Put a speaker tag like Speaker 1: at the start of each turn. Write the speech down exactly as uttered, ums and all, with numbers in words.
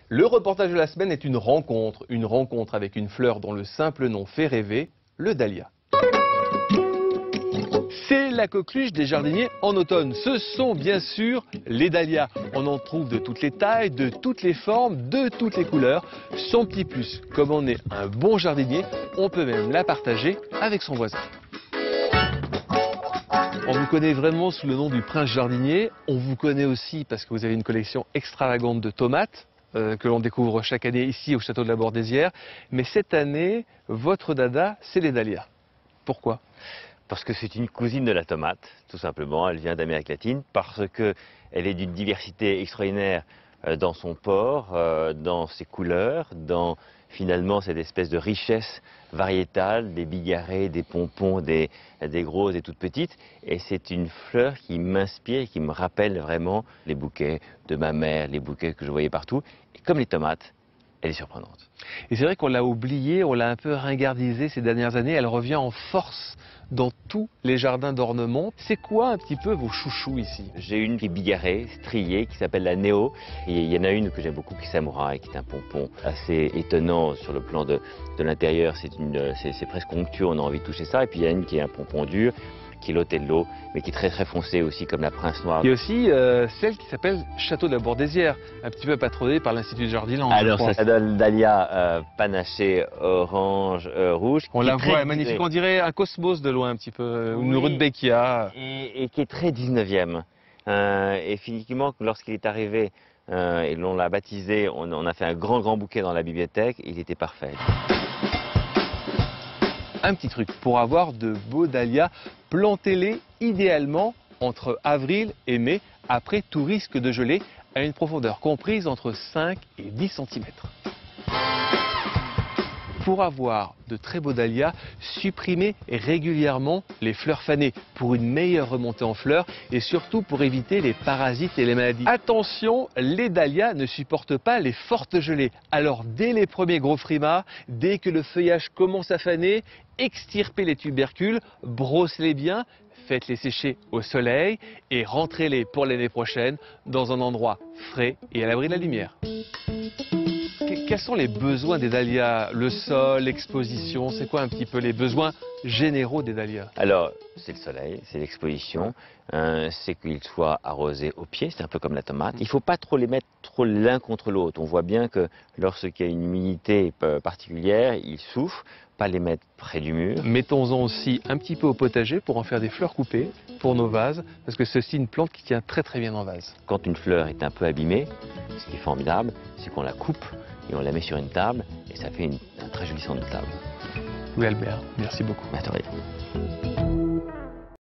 Speaker 1: Le reportage de la semaine est une rencontre, une rencontre avec une fleur dont le simple nom fait rêver, le dahlia. C'est la coqueluche des jardiniers en automne. Ce sont bien sûr les dahlias. On en trouve de toutes les tailles, de toutes les formes, de toutes les couleurs. Son petit plus, comme on est un bon jardinier, on peut même la partager avec son voisin. On vous connaît vraiment sous le nom du prince jardinier. On vous connaît aussi parce que vous avez une collection extravagante de tomates euh, que l'on découvre chaque année ici au château de la Bordésière. Mais cette année, votre dada, c'est les dahlias. Pourquoi ?
Speaker 2: Parce que c'est une cousine de la tomate, tout simplement. Elle vient d'Amérique latine parce qu'elle est d'une diversité extraordinaire dans son port, dans ses couleurs, dans finalement cette espèce de richesse variétale, des bigarrées, des pompons, des, des grosses et toutes petites. Et c'est une fleur qui m'inspire, qui me rappelle vraiment les bouquets de ma mère, les bouquets que je voyais partout. Et comme les tomates, elle est surprenante.
Speaker 1: Et c'est vrai qu'on l'a oubliée, on l'a un peu ringardisée ces dernières années. Elle revient en force dans tous les jardins d'ornement. C'est quoi un petit peu vos chouchous ici?
Speaker 2: J'ai une qui est bigarrée, striée, qui s'appelle la Néo. Et il y en a une que j'aime beaucoup qui est Samouraï, qui est un pompon assez étonnant sur le plan de, de l'intérieur. C'est presque onctueux, on a envie de toucher ça. Et puis il y a une qui est un pompon dur, qui est l'Otello, mais qui est très très foncé aussi, comme la Prince Noire.
Speaker 1: Il y a aussi euh, celle qui s'appelle Château de la Bordésière, un petit peu patronnée par l'Institut de Jardiland.
Speaker 2: Alors ça, ça donne dahlia euh, panaché orange, euh, rouge.
Speaker 1: On la voit, magnifique, on dirait un cosmos de loin un petit peu, oui, une rudbeckia.
Speaker 2: Et, et qui est très dix-neuvième. Euh, et finalement, lorsqu'il est arrivé euh, et l'on l'a baptisé, on, on a fait un grand grand bouquet dans la bibliothèque, il était parfait.
Speaker 1: Un petit truc, pour avoir de beaux dahlias, plantez-les idéalement entre avril et mai, après tout risque de gelée, à une profondeur comprise entre cinq et dix centimètres. Pour avoir de très beaux dahlias, supprimez régulièrement les fleurs fanées pour une meilleure remontée en fleurs et surtout pour éviter les parasites et les maladies. Attention, les dahlias ne supportent pas les fortes gelées. Alors dès les premiers gros frimas, dès que le feuillage commence à faner, extirpez les tubercules, brossez-les bien, faites-les sécher au soleil et rentrez-les pour l'année prochaine dans un endroit frais et à l'abri de la lumière. Quels sont les besoins des dahlias? Le sol, l'exposition, c'est quoi un petit peu les besoins généraux des dahlias?
Speaker 2: Alors, c'est le soleil, c'est l'exposition, euh, c'est qu'ils soient arrosés au pied, c'est un peu comme la tomate. Il ne faut pas trop les mettre trop l'un contre l'autre. On voit bien que lorsqu'il y a une humidité particulière, ils souffrent. Pas les mettre près du mur.
Speaker 1: Mettons-en aussi un petit peu au potager pour en faire des fleurs coupées pour nos vases, parce que c'est aussi une plante qui tient très très bien en vase.
Speaker 2: Quand une fleur est un peu abîmée, ce qui est formidable, c'est qu'on la coupe et on la met sur une table et ça fait une, un très joli centre de table.
Speaker 1: Oui Albert, merci beaucoup.
Speaker 2: Bah, de rien.